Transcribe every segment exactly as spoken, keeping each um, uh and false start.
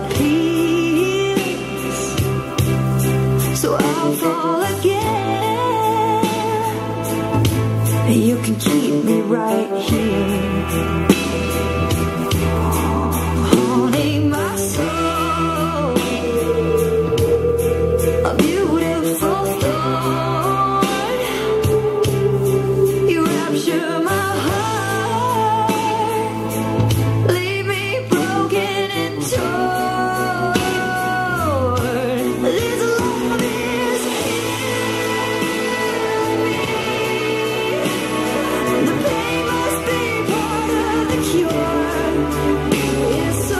peace, so I'll fall again. You can keep me right here, haunting my soul, a beautiful thought. You rapture my heart, leave me broken and torn. This love is in me. The pain must be part of the cure. It's so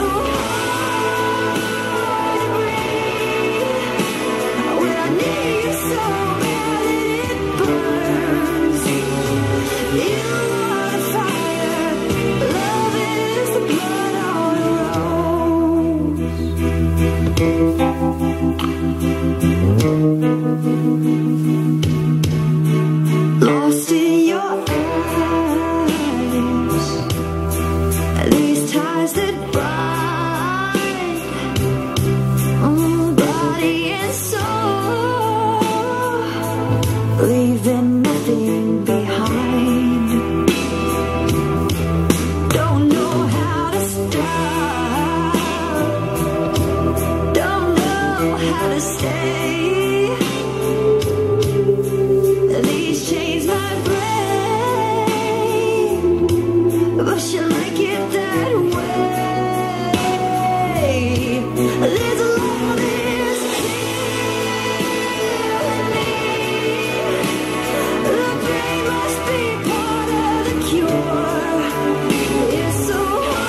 hard to breathe when I need you so bad that it burns. You are the fire, love is the blood on a rose. Lost in your eyes, these ties that bind, oh, body and soul, leaving nothing behind. Don't know how to stop, don't know how to stay. These chains might break, but you like it that way. This love is killing me. The pain must be part of the cure. It's so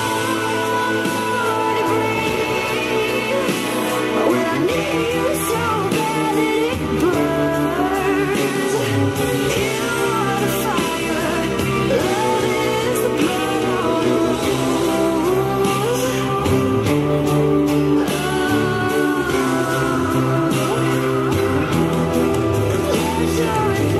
hard to breathe when I need you so bad that it burns. You are the fire, love is the blood on a rose. Pleasure and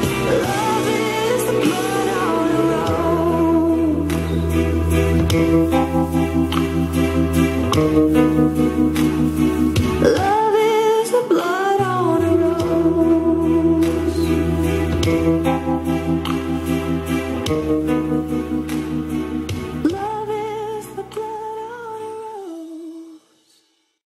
love is the blood on a rose.